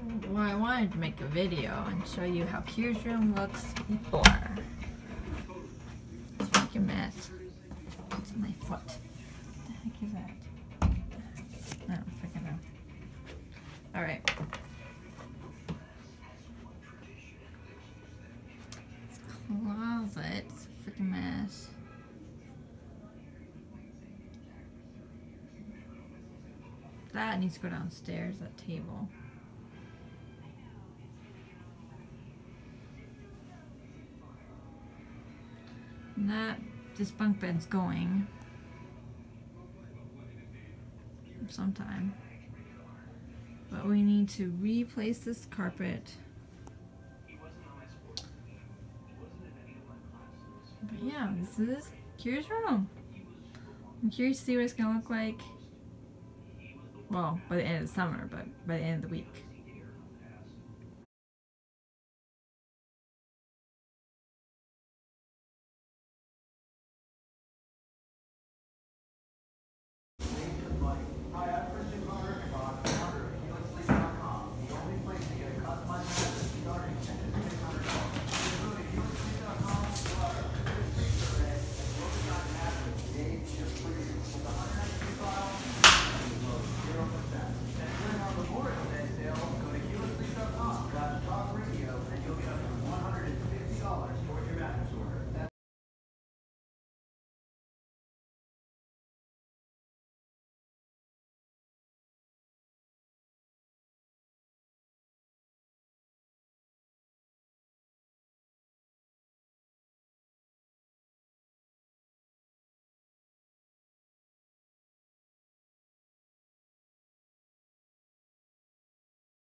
Well, I wanted to make a video and show you how Keirs' room looks before. It's like a mess. It's my foot. What the heck is that? I don't freaking know. Alright. Closet. It's a freaking mess. That needs to go downstairs, that table. And that, this bunk bed's going sometime. But we need to replace this carpet. But yeah, this is Keirs' room. I'm curious to see what it's gonna look like. Well, by the end of the summer, but by the end of the week.